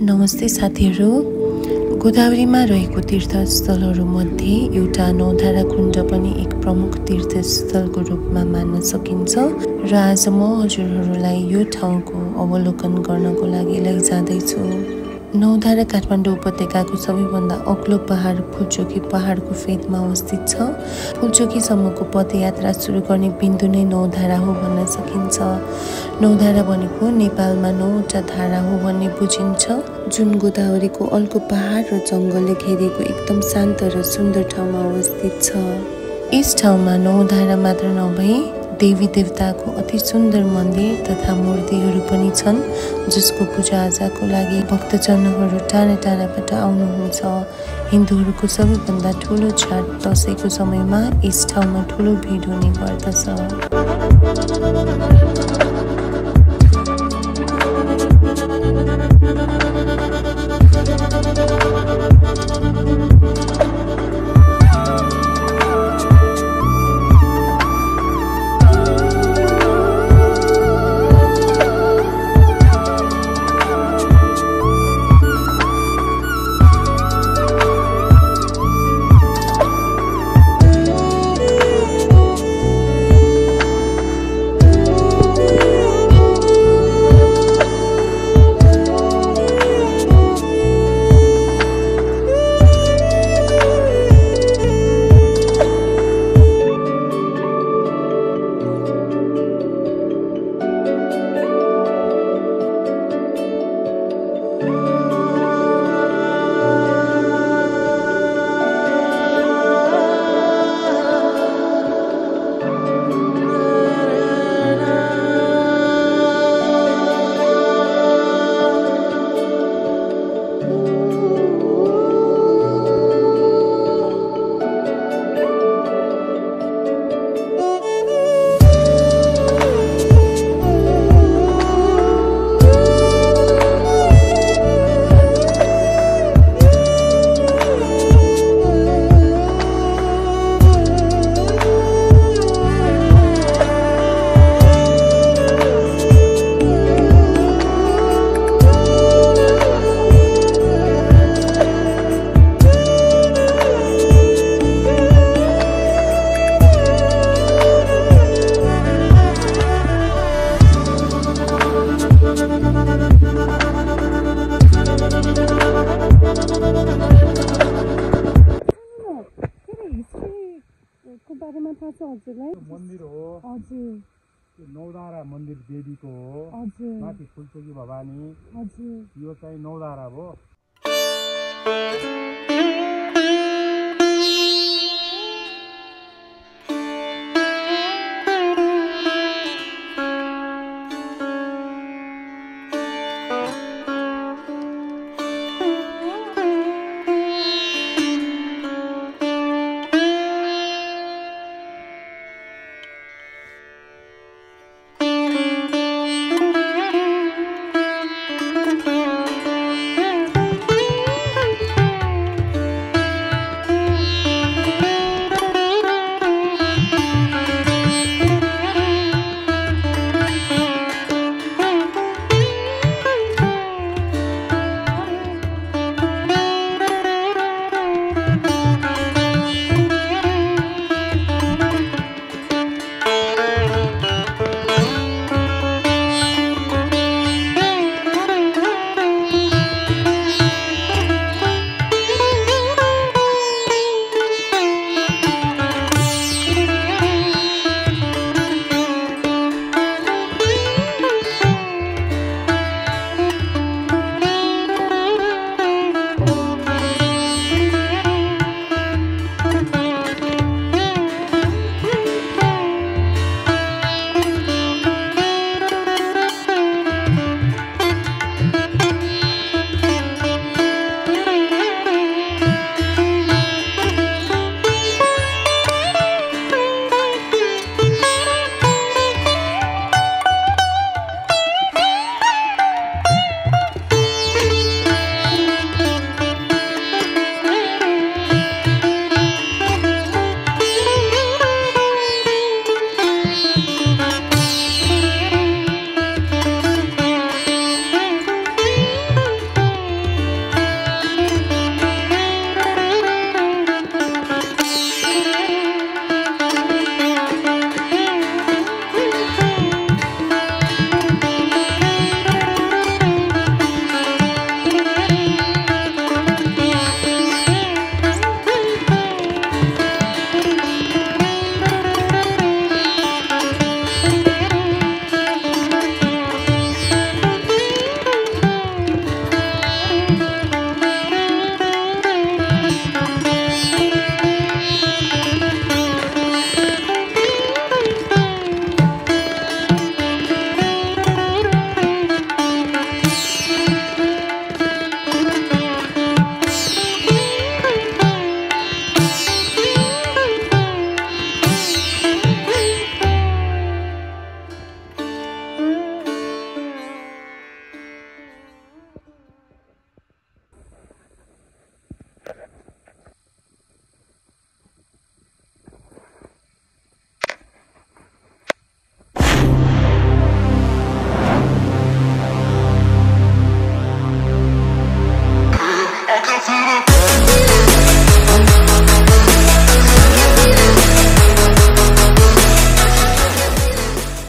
नमस्ते साथीहरू। गोदावरीमा रहेको तीर्थस्थलहरूमध्ये एउटा नौधारा कुण्ड पनि एक प्रमुख तीर्थस्थलको रूपमा मान्न सकिन्छ र आज म हजुरहरूलाई यो ठाउँको अवलोकन गर्नको लागि लैजाँदैछु। नौधारा काठमाडौँ उपत्यकाको सबैभन्दा अग्लो पहाड फुल्चोकी पहाडको फेदमा अवस्थित छ। फुल्चोकीसम्मको पदयात्रा सुरु गर्ने बिन्दु नै नौधारा हो भन्न सकिन्छ। नौधारा भनेको नेपालमा 9वटा धारा हो भन्ने बुझिन्छ, जुन गोदावरीको अल्को पहाड र जङ्गलले घेरिएको एकदम शान्त र सुन्दर ठाउँमा अवस्थित छ। यस ठाउँमा नौधारा मात्र नभई देवी देवताको अति सुन्दर मन्दिर तथा मूर्तिहरू पनि छन्, जसको पूजाआजाको लागि भक्तजनहरू टाढा टाढाबाट आउनुहुन्छ। हिन्दूहरूको सबैभन्दा ठुलो चाड दशैँको समयमा यस ठाउँमा ठुलो भिड हुने गर्दछ। मन्दिर हो हजुर, नौधारा मन्दिर देवीको हो हजुर, माथि फुल्चोकी भवानी हजुर, यो चाहिँ नौधारा हो।